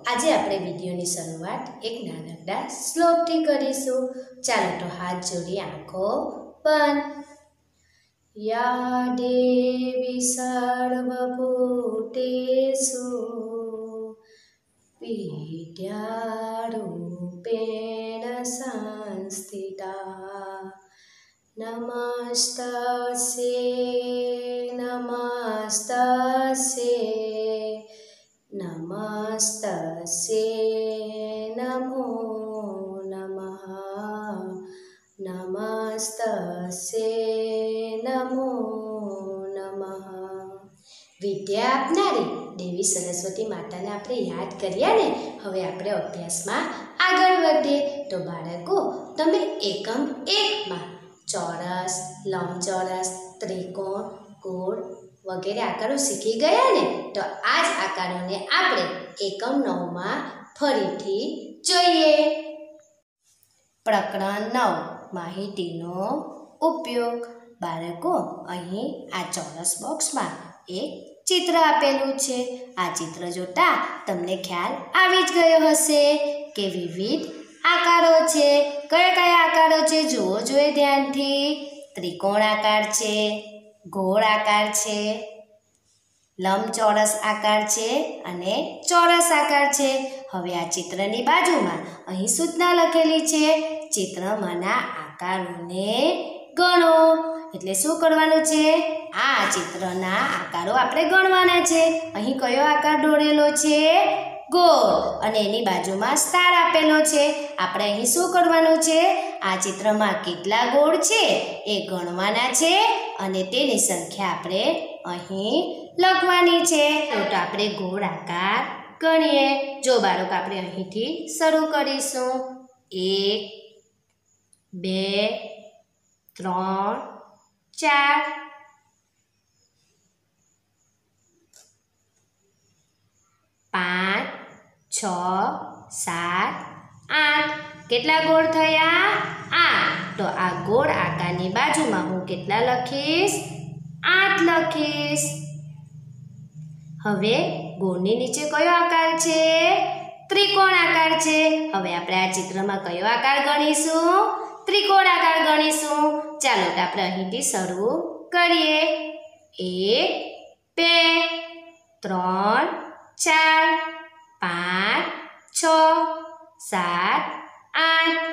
આજે આપણે વિડીયોની શરૂઆત એક નાનકડા શ્લોકથી કરીશું। ચાલો તો હાથ જોડી આંખો બંધ। યા દેવી સર્વભૂતેષુ વિદ્યારૂપેણ સંસ્થિતા નમસ્તસ્યૈ નમસ્તસ્યૈ નમસ્તસ્યૈ નમો નમઃ નમસ્તસ્યૈ નમો નમઃ। વિદ્યા આપનારી દેવી સરસ્વતી માતાને આપણે યાદ કર્યા ને। હવે આપણે અભ્યાસમાં આગળ વધીએ તો બાળકો તમે એકમ 1માં ચોરસ, લંબચોરસ, ત્રિકોણ, ગોળ વગેરે આકારો શીખી ગયા ને। તો આ જ આકારોને આપણે એકમ 9માં ફરીથી જોઈએ। પ્રકરણ 9 માહિતીનો ઉપયોગ। બાળકો અહીં આ ચોરસ બોક્સમાં એક ચિત્ર આપેલું છે। આ ચિત્ર જોતા તમને ખ્યાલ આવી જ ગયો હશે કે વિવિધ આકારો છે। કયા કયા આકારો છે જુઓ જોઈએ ધ્યાનથી। ત્રિકોણ આકાર છે, ગોળ આકાર છે, લંબચોરસ આકાર છે અને ચોરસ આકાર છે। હવે આ ચિત્રની બાજુમાં અહીં સૂચના લખેલી છે, ચિત્રમાંના આકારોને ગણો। એટલે શું કરવાનું છે? આ ચિત્રના આકારો આપણે ગણવાના છે। અહીં કયો આકાર દોરેલો છે? ગોળ, અને એની બાજુમાં સ્ટાર આપેલો છે। આપણે અહીં શું કરવાનું છે? આ ચિત્રમાં કેટલા ગોળ છે એ ગણવાના છે અને તેની સંખ્યા આપણે અહીં લખવાની છે। તો આપણે ગોળ આકાર ગણીએ। જો બાળકો આપણે અહીંથી શરૂ કરીશું। 1 2 3 4 5 6 7 8 કેટલા ગોળ થયા? 8। તો આ ગોળ આકારની બાજુમાં હું કેટલા લખીશ? 8 લખીશ। હવે ગોળની નીચે કયો આકાર છે? ત્રિકોણ આકાર છે। હવે આપણે આ ચિત્રમાં કયો આકાર ગણીશું? ત્રિકોણ આકાર ગણીશું। ચાલો તો આપણે અહીંથી શરૂ કરીએ। 1 2 3 4 5 6 7 8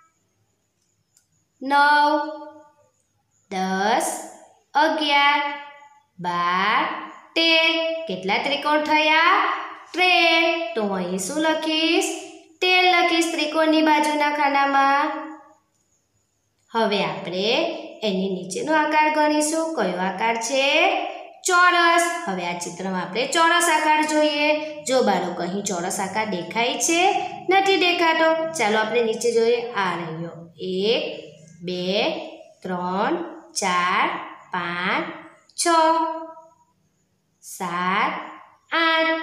9 10 11 12 13 કેટલા ત્રિકોણ થયા? 13। તો હું અહીં શું લખીશ? 13 લખીશ ત્રિકોણની બાજુના ખાનામાં। હવે આપણે એની નીચેનો આકાર ગણીશું। કયો આકાર છે? ચોરસ। હવે આ ચિત્રમાં આપણે ચોરસ આકાર જોઈએ। જો બાળકો અહીં ચોરસ આકાર દેખાય છે? નથી દેખાતો। ચાલો આપણે નીચે જોઈએ। આ રહ્યો 1 2 3 4 5 6 7 8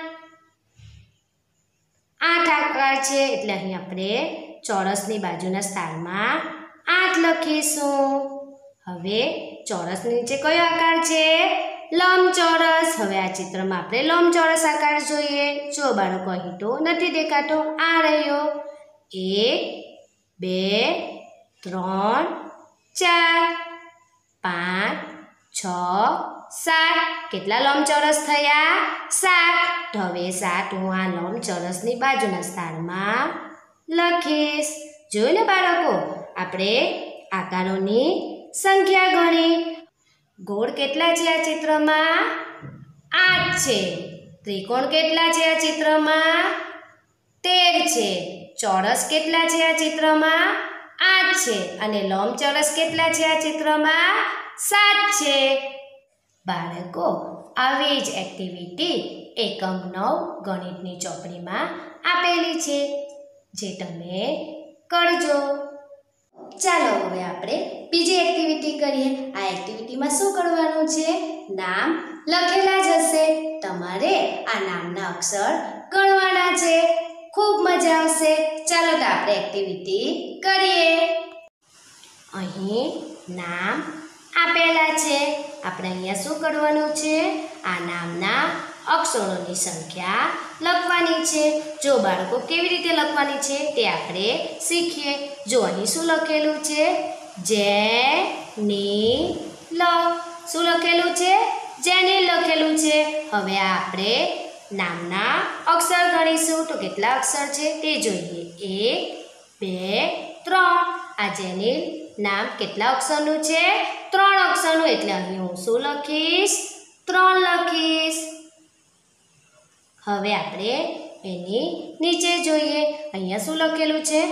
આકાર છે। એટલે અહીં આપણે ચોરસની બાજુના સ્થાનમાં 8 લખીશું। હવે ચોરસની નીચે કયો આકાર છે? લંબચોરસ। હવે આ ચિત્રમાં આપણે લંબચોરસ આકાર જોઈએ। જો બાળકો અહીં તો નથી દેખાતો। આ રહ્યો 1 2 3 4 5 6 7 કેટલા લંબચોરસ થયા? 7। તો હવે 7 હું આ લંબચોરસની બાજુના સ્થાનમાં લખીશ। જોયું ને બાળકો, આપણે આકારોની સંખ્યા ગણી। ગોળ કેટલા છે આ ચિત્રમાં? 8 છે। ત્રિકોણ કેટલા છે આ ચિત્રમાં? 13 છે। ચોરસ કેટલા છે આ ચિત્રમાં? 8 છે। અને લંબચોરસ કેટલા છે આ ચિત્રમાં? 7 છે। બાળકો આવી જ એક્ટિવિટી એકમ 9 ગણિતની ચોપડીમાં આપેલી છે, જે તમે કરજો। ચાલો હવે આપણે બીજી એક્ટિવિટી કરીએ। આ એક્ટિવિટીમાં શું કરવાનું છે? નામ લખેલા જ હશે, તમારે આ નામના અક્ષર ગણવાના છે। ખૂબ મજા આવશે। ચાલો તો આપણે એક્ટિવિટી કરીએ। અહીં નામ આપેલા છે। આપણે અહીંયા શું કરવાનું છે? આ નામના અક્ષરોની સંખ્યા લખવાની છે. જો બાળકો કેવી રીતે લખવાની છે તે આપણે શીખીએ. જો અહીં શું લખેલું છે? જેનિલ. શું લખેલું છે? જેનિલ લખેલું છે. હવે આપણે નામના અક્ષર ગણીશું. તો કેટલા અક્ષર છે તે જોઈએ. 1 2 3. આ જેનિલ નામ કેટલા અક્ષરનું છે? 3 અક્ષરનું. એટલે અહીં હું શું લખીશ? 3 લખીશ. હવે આપણે એની નીચે જોઈએ. અહીંયા શું લખેલું છે?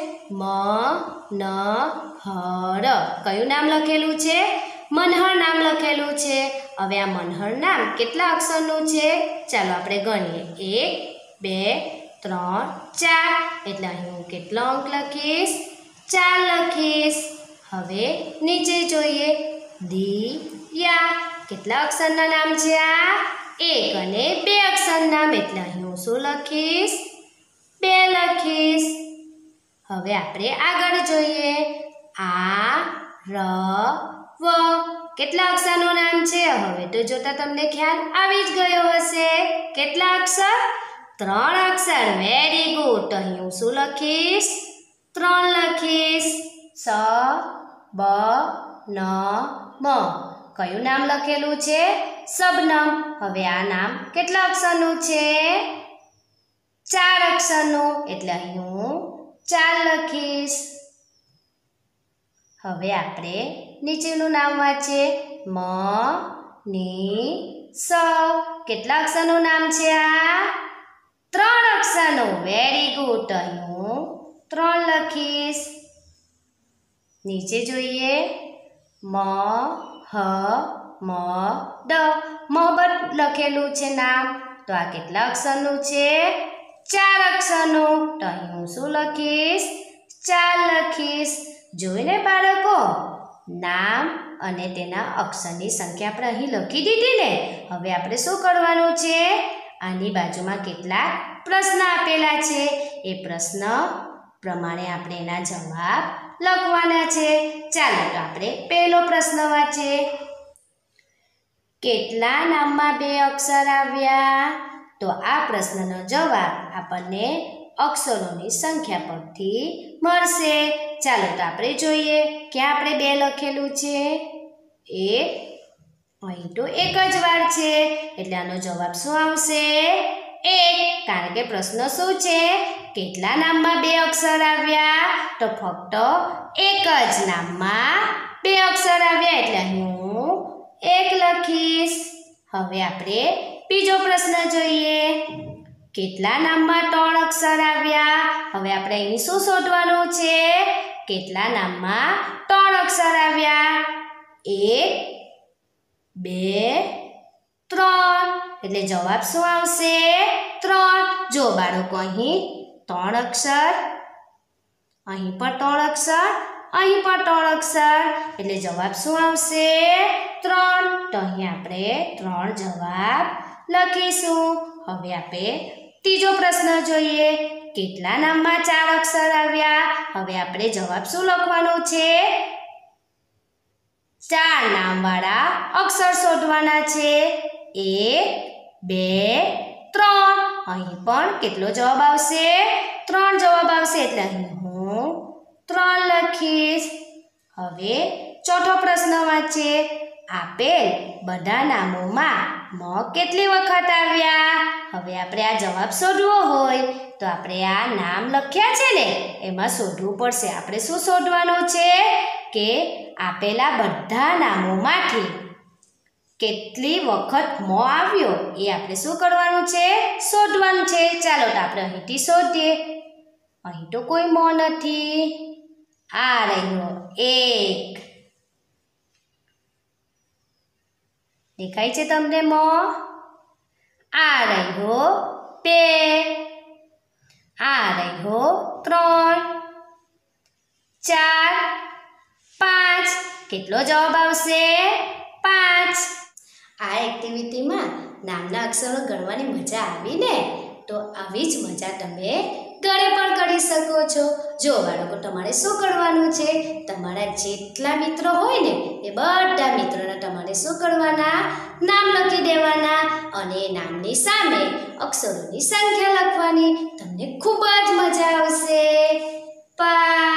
મનહર. કયું નામ લખેલું છે? મનહર નામ લખેલું છે. હવે આ મનહર નામ કેટલા અક્ષરનું છે? ચાલો આપણે ગણીએ. 1 2 3 4. એટલે અહીં હું કેટલો અંક લખીશ? 4 લખીશ. હવે નીચે જોઈએ. દિયા. કેટલા અક્ષરના નામ છે આ? 1 અને 2 અક્ષર નામ. એટલે અહીં હું શું લખીશ? 2 લખીશ. હવે આપણે આગળ જોઈએ. આરવ. કેટલા અક્ષરનું નામ છે? હવે તો જોતા તમને ખ્યાલ આવી જ ગયો હશે. કેટલા અક્ષર? 3 અક્ષર. Very good. તો અહીં હું શું લખીશ? 3 લખીશ. સ બ ન મ. કયું નામ લખેલું છે? શબનમ. હવે આ નામ કેટલા અક્ષરનું છે? 4 અક્ષરનું. એટલે અહીં હું 4 લખીશ. હવે આપણે નીચેનું નામ વાંચીએ. મનીષ. કેટલા અક્ષરનું નામ છે આ? 3 અક્ષરનું. Very good. અહીં હું 3 લખીશ. નીચે જોઈએ. મહમદ. મોહમ્મદ લખેલું છે નામ. તો આ કેટલા અક્ષરનું છે? 4 અક્ષરનું. તો અહીં હું શું લખીશ? 4 લખીશ. જોઈને બાળકો, નામ અને તેના અક્ષરની સંખ્યા આપણે અહીં લખી દીધી ને. હવે આપણે શું કરવાનું છે? આની બાજુમાં કેટલાક પ્રશ્ન આપેલા છે. એ પ્રશ્ન પ્રમાણે આપણે એના જવાબ લખવાના છે. ચાલો તો આપણે પહેલો પ્રશ્ન વાંચીએ. કેટલા નામમાં 2 અક્ષર આવ્યા? તો આ પ્રશ્નનો જવાબ આપણને અક્ષરોની સંખ્યા પરથી મળશે. ચાલો તો આપણે જોઈએ. ક્યાં આપણે 2 લખેલું છે? 1. અહીં તો એક જ વાર છે. એટલે આનો જવાબ શું આવશે? 1. કારણ કે પ્રશ્ન શું છે? કેટલા નામમાં 2 અક્ષર આવ્યા? તો ફક્ત એક જ નામમાં 2 અક્ષર આવ્યા. એટલે અહીં હું 1 લખીશ. હવે આપણે બીજો પ્રશ્ન જોઈએ. કેટલા નામમાં 3 અક્ષર આવ્યા? હવે આપણે અહીં શું શોધવાનું છે? કેટલા નામમાં 3 અક્ષર આવ્યા? 1 2 3. એટલે જવાબ શું આવશે? 3. જો બાળકો, અહીં 3 અક્ષર, અહીં પણ 3 અક્ષર, અહીં પણ 3 અક્ષર. એટલે જવાબ શું આવશે? 3. તો અહીં આપણે 3 જવાબ લખીશું. હવે આપણે ત્રીજો પ્રશ્ન જોઈએ. કેટલા નામમાં 4 અક્ષર આવ્યા? હવે આપણે જવાબ શું લખવાનું છે? 4 નામવાળા અક્ષર શોધવાના છે. 1 2 3. અહીં પણ કેટલો જવાબ આવશે? 3 જવાબ આવશે. એટલે અહીં હું 3 લખીશ. હવે ચોથો પ્રશ્ન વાંચીએ. આપેલ બધા નામોમાં મ કેટલી વખત આવ્યા? હવે આપણે આ જવાબ શોધવો હોય તો આપણે આ નામ લખ્યા છે ને એમાં શોધવું પડશે. આપણે શું શોધવાનું છે? કે આપેલા બધા નામોમાંથી કેટલી વખત મ આવ્યો એ આપણે શું કરવાનું છે? શોધવાનું છે. ચાલો તો આપણે અહીંથી શોધીએ. અહીં તો કોઈ મ નથી. આ રહ્યો 1. દેખાય છે તમને મ? આ રહ્યો 2. આ રહ્યો 3 4 5. કેટલો જવાબ આવશે? 5. આ એક્ટિવિટીમાં નામના અક્ષરો ગણવાની મજા આવી ને? તો આવી જ મજા તમે ઘરે પણ કરી શકો છો. છો. જો બાળકો, તમારે શું કરવાનું છે? તમારા જેટલા મિત્રો હોય ને એ બધા મિત્રોના તમારે શું કરવાના? નામ લખી દેવાના અને નામની સામે અક્ષરોની સંખ્યા લખવાની. તમને ખૂબ જ મજા આવશે. 5